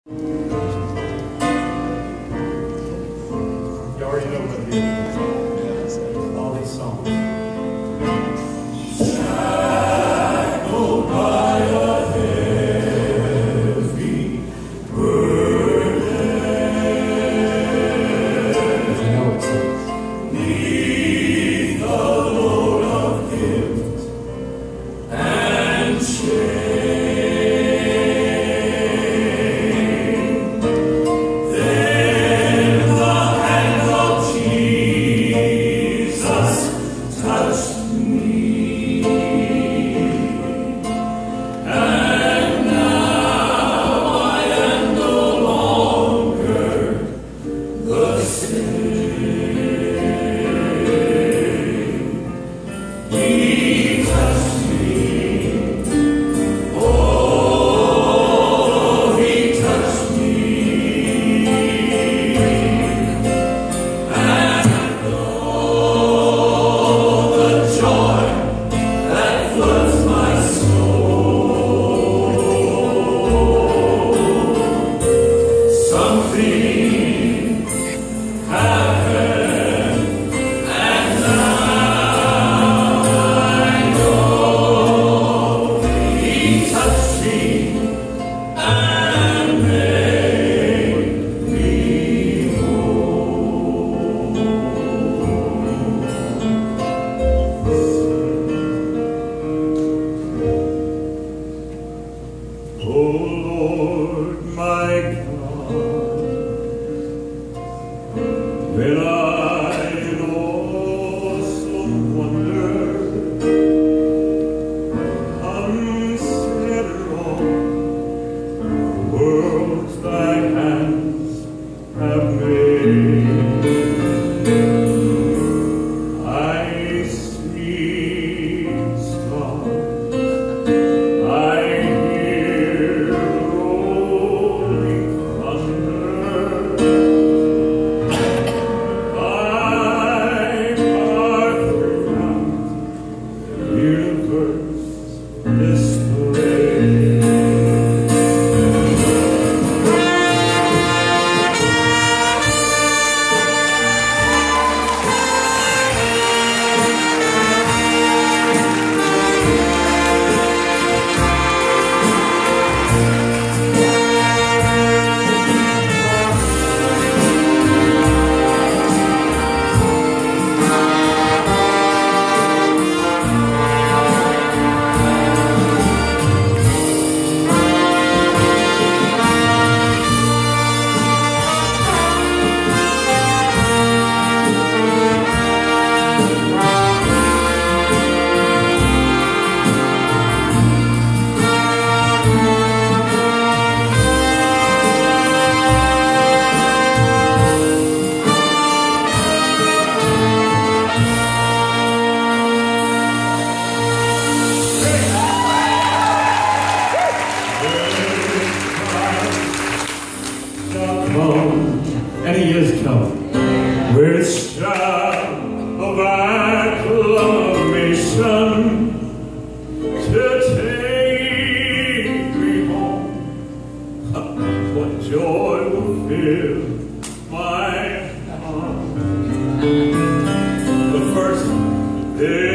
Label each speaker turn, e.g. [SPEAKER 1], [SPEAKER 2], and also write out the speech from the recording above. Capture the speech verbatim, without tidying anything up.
[SPEAKER 1] already know what it is. All these songs. Shackled by a heavy burden. You know it says. Neath the load of guilt and shame. Then the hand of Jesus touched me. And now I am no longer the same. He touched me. Oh, he touched me. And oh, the joy that floods my soul. Something happened, and now I know he touched me and made me whole. Oh Lord, my God, when I in awesome wonder consider all the worlds thy hands have made, I see stars, I hear rolling thunder. Thy power throughout the universe display. And he is coming with shout of acclamation to take me home. What joy will fill my heart. But first, there